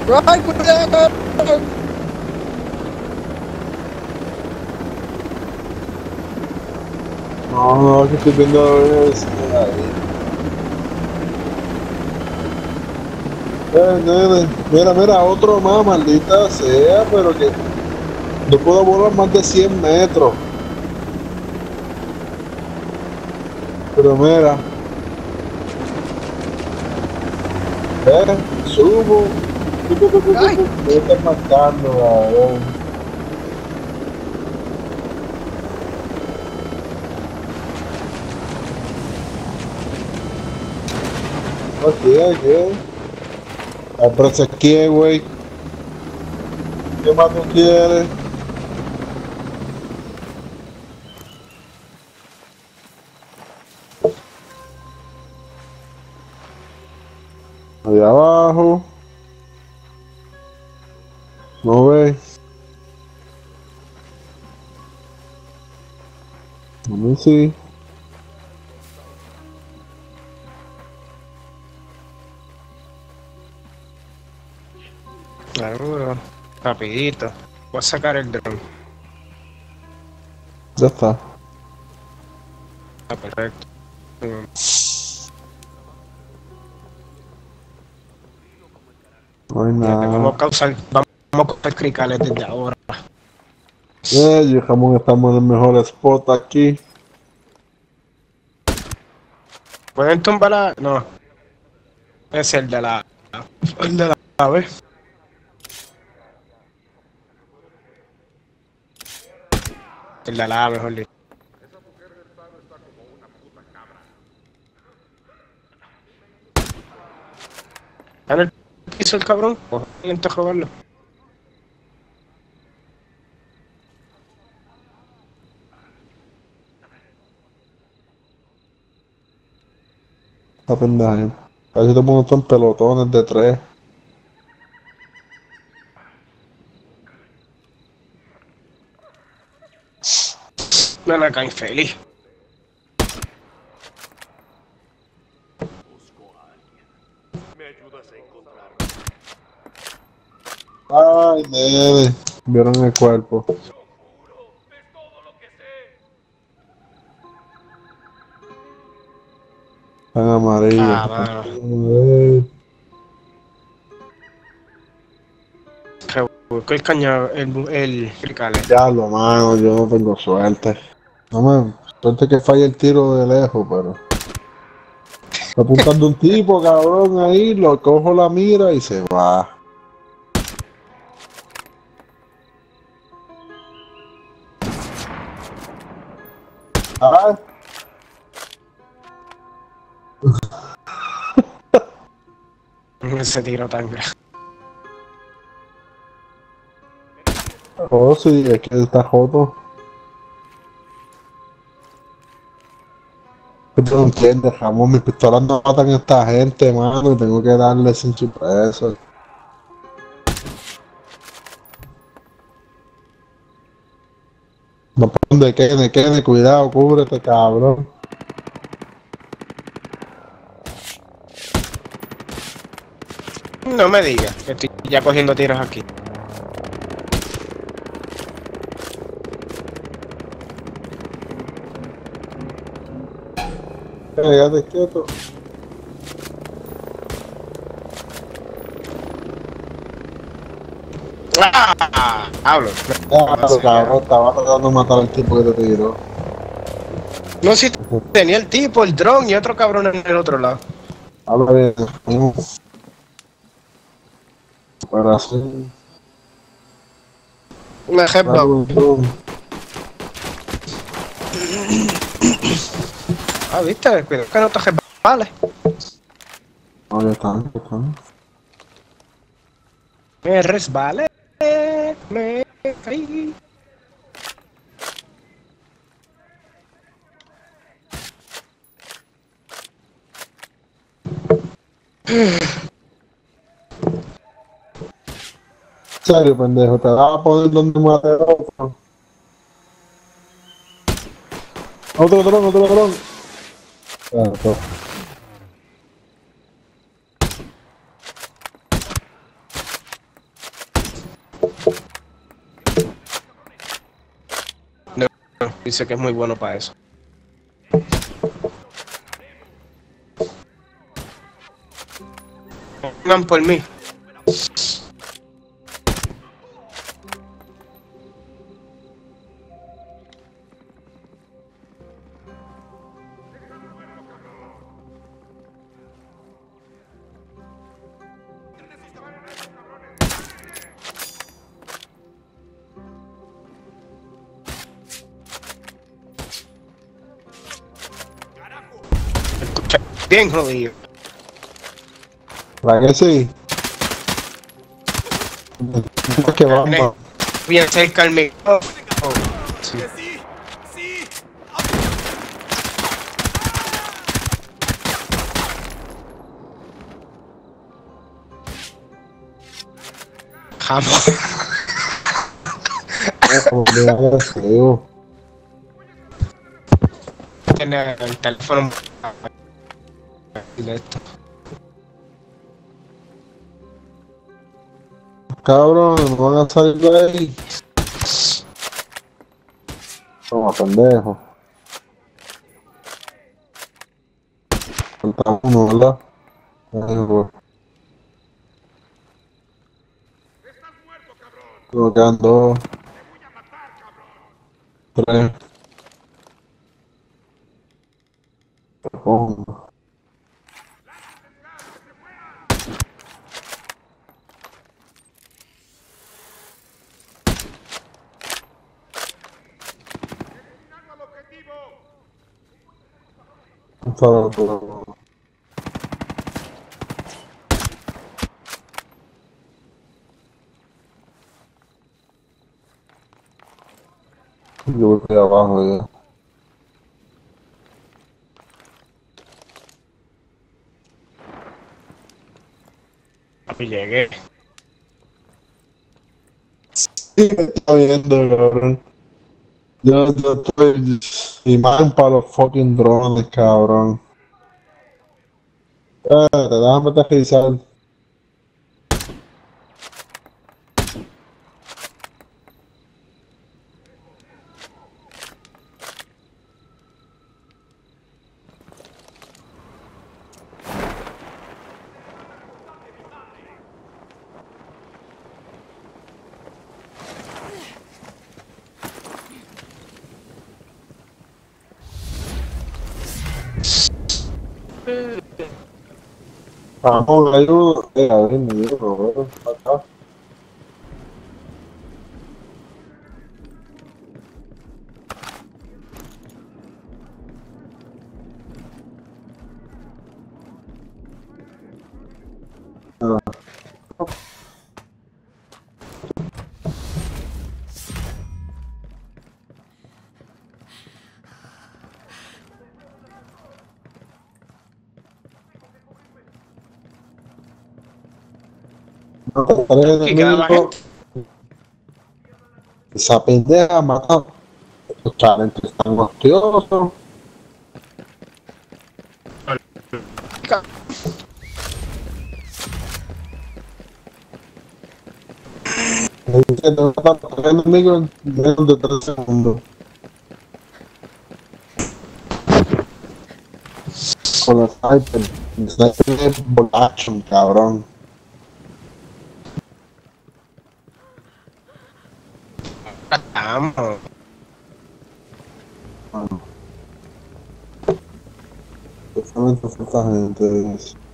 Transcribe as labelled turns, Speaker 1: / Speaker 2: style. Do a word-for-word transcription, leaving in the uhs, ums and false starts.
Speaker 1: ¡Ay, cuidado!
Speaker 2: No, no, que estoy viendo es ahí. Eh, nene, mira, mira, otro más, maldita sea, pero que no puedo volar más de cien metros. Pero mira, eh, subo.
Speaker 1: ¡Ay!
Speaker 2: Me estás matando, cabrón. Aquí, aquí. Aprecia aquí, güey. ¿Qué más tú quieres? Allá abajo. ¿No ves? A mí sí.
Speaker 1: Claro, rapidito. Voy a sacar el dron.
Speaker 2: Ya está.
Speaker 1: Ah, perfecto. Mm,
Speaker 2: No hay
Speaker 1: ya, vamos a
Speaker 2: nada.
Speaker 1: causar, vamos a causar cricales desde ahora.
Speaker 2: Eh, yo y Jamón estamos en el mejor spot aquí.
Speaker 1: ¿Pueden tumbar la...? No, es el de la... El de la nave. El de la A, mejor dicho. ¿Está en el piso el cabrón? Pues intento joderlo.
Speaker 2: Está pendeja. Casi todo el mundo está en pelotones de tres.
Speaker 1: No me cae infeliz.
Speaker 2: Ay, nene. Vieron el cuerpo. Están amarillos.
Speaker 1: Ah, mano.
Speaker 2: Eh,
Speaker 1: Que busco el cañón, el, el cricales.
Speaker 2: Diablo, mano, yo no tengo suerte. No me. Suerte que falle el tiro de lejos, pero. Está apuntando un tipo, cabrón, ahí, lo cojo la mira y se va. Ah,
Speaker 1: Ese tiro tan grande.
Speaker 2: oh, sí, es que está joto. Tú no entiendes, jamón, mis pistolas no matan a esta gente, mano, y tengo que darle sin pesos. No, por donde quede, quede, cuidado, cúbrete, cabrón.
Speaker 1: No me digas que estoy ya cogiendo tiros aquí.
Speaker 2: Quédate quieto.
Speaker 1: ¡Ah! Hablo.
Speaker 2: Claro, cabrón, estaba tratando de matar al tipo que te tiró.
Speaker 1: No, si tenía el tipo, el dron y otro cabrón en el otro lado.
Speaker 2: Habla bien, coño. Pero así,
Speaker 1: Una
Speaker 2: claro,
Speaker 1: headbutt.
Speaker 2: entonces,
Speaker 1: Ah, viste, cuidado que no te resbales.
Speaker 2: no, ya están, ya están.
Speaker 1: Me resbalé, me caí.
Speaker 2: En serio, pendejo, te vas a poner donde maté otro. Otro dron, otro dron. Claro,
Speaker 1: Dice que es muy bueno para eso. Vengan por mí. Escucha, bien jodido.
Speaker 2: ¿Para que sí? Que vamos.
Speaker 1: Bien cerca al micrófono. Sí. Jamás. Tiene el teléfono directo.
Speaker 2: Cabrón, no van a salir de ahí. Toma, pendejo. Falta uno, ¿verdad? Ahí, pues. Nos quedan dos. Tres. Uno. Solo, yo voy para abajo ya.
Speaker 1: Papi, llegué.
Speaker 2: Sí, me está viendo, cabrón. Yo, yo estoy imán para los fucking drones, cabrón. Espérate, déjame aterrizar. Vamos, hay uno. Eh, a ver, me dio, cabrón. Acá. No, tres
Speaker 1: Aquí queda la
Speaker 2: enemigos.
Speaker 1: gente.
Speaker 2: Esa pendeja mata. Los talentos están hostiosos. Me dice que te matan tres enemigos en menos de tres segundos. Con la sniper. El sniper es ball action, cabrón.
Speaker 1: Vamos.
Speaker 2: Bueno. Especialmente esta gente.